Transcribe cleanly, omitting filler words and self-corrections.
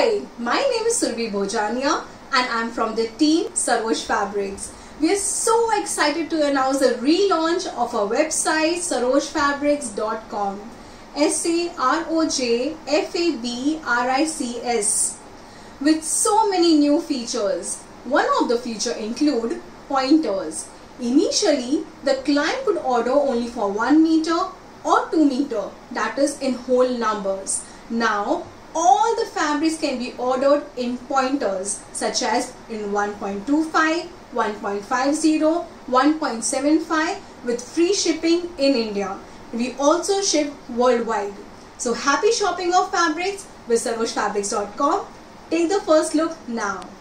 Hi, my name is Surbi Bojania and I'm from the team Saroj Fabrics. We are so excited to announce the relaunch of our website sarojfabrics.com. SAROJFABRICS with so many new features. One of the features include pointers. Initially, the client could order only for 1 meter or 2 meter, that is in whole numbers. Now, all the fabrics can be ordered in pointers such as in 1.25, 1.50, 1.75 with free shipping in India. We also ship worldwide. So happy shopping of fabrics with sarojfabrics.com. Take the first look now.